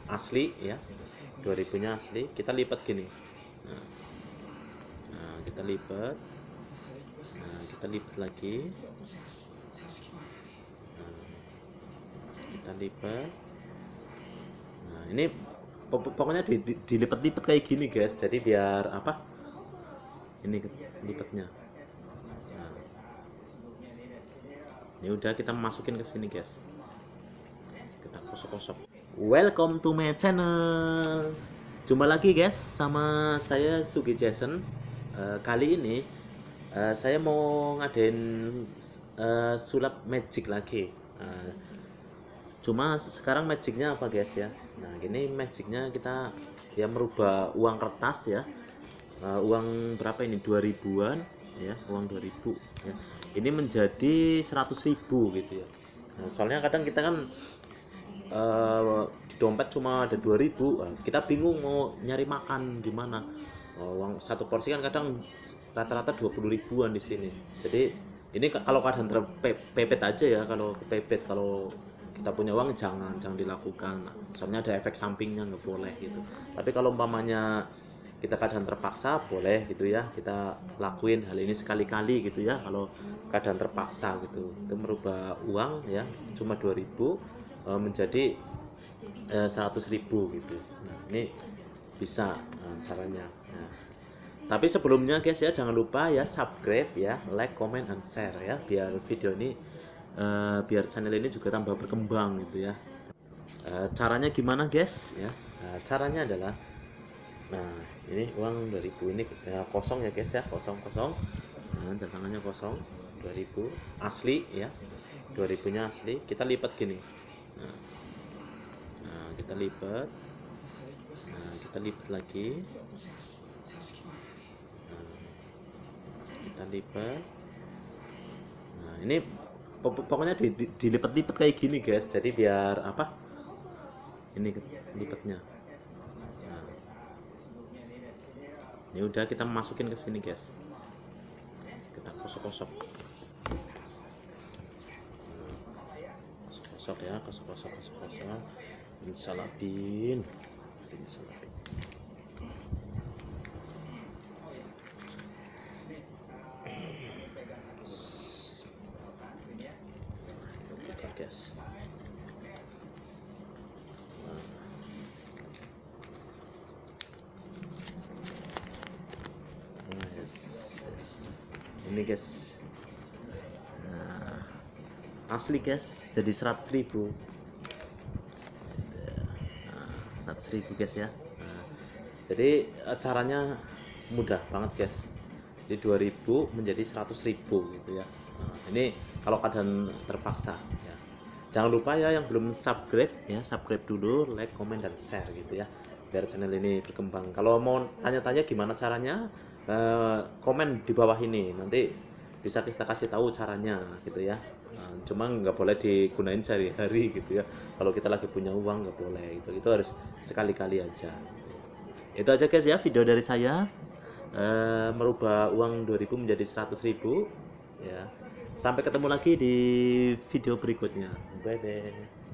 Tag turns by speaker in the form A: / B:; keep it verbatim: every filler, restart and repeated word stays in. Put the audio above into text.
A: asli ya, dua ribu nya asli, kita lipat gini. Nah, nah kita lipat, nah kita lipat lagi, nah, kita lipat. Nah ini pokoknya di, di, dilipat-lipat kayak gini guys, jadi biar apa, ini lipatnya. Nah, ini udah kita masukin ke sini guys, kita kosok-kosok. Welcome to my channel. Jumpa lagi guys sama saya Sugi Jason. Uh, kali ini uh, saya mau ngadain uh, sulap magic lagi. Uh, cuma sekarang magicnya apa guys ya? Nah gini magicnya kita ya merubah uang kertas ya. Uh, uang berapa ini? dua ribuan ya, uang dua ribu ya. Ini menjadi seratus ribu gitu ya. Nah, soalnya kadang kita kan uh, di dompet cuma ada dua ribu, uh, kita bingung mau nyari makan di mana. Uh, uang satu porsi kan kadang rata-rata dua puluh ribuan di sini. Jadi ini kalau keadaan terpepet aja ya, kalau kepepet, kalau kita punya uang jangan jangan dilakukan. Soalnya ada efek sampingnya, nggak boleh gitu. Tapi kalau umpamanya kita keadaan terpaksa boleh gitu ya, kita lakuin hal ini sekali-kali gitu ya. Kalau keadaan terpaksa gitu, itu merubah uang ya cuma dua ribu e, menjadi e, seratus ribu gitu. Nah ini bisa nah, caranya. Nah, tapi sebelumnya guys ya, jangan lupa ya subscribe ya, like, comment, and share ya, biar video ini e, biar channel ini juga tambah berkembang gitu ya. E, caranya gimana guys ya? Nah, caranya adalah, nah ini uang dua ribu ini ya, kosong ya guys ya, kosong kosong. Nah, tangannya kosong, dua ribu asli ya, dua ribu nya asli, kita lipat gini. Nah, nah kita lipat, nah kita lipat lagi, nah, kita lipat. Nah ini pokoknya di, di, dilipat-lipat kayak gini guys, jadi biar apa, ini lipatnya. Ini udah kita masukin ke sini guys, kita kosok-kosok, kosok-kosok ya, kosok-kosok, kosok-kosok, insalabin, insalabin. Buka guys. Ini guys, nah, asli guys, jadi seratus ribu, nah, seratus ribu guys ya. Nah, jadi caranya mudah banget guys, jadi dua ribu menjadi seratus ribu gitu ya. Nah, ini kalau keadaan terpaksa ya. Jangan lupa ya yang belum subscribe ya, subscribe dulu, like, comment, dan share gitu ya, biar channel ini berkembang. Kalau mau tanya-tanya gimana caranya, Uh, komen di bawah ini, nanti bisa kita kasih tahu caranya gitu ya. Uh, cuma nggak boleh digunain sehari-hari gitu ya, kalau kita lagi punya uang nggak boleh itu, itu harus sekali-kali aja. Itu aja guys ya video dari saya, uh, merubah uang dua ribu menjadi seratus ribu ya. Sampai ketemu lagi di video berikutnya, bye bye.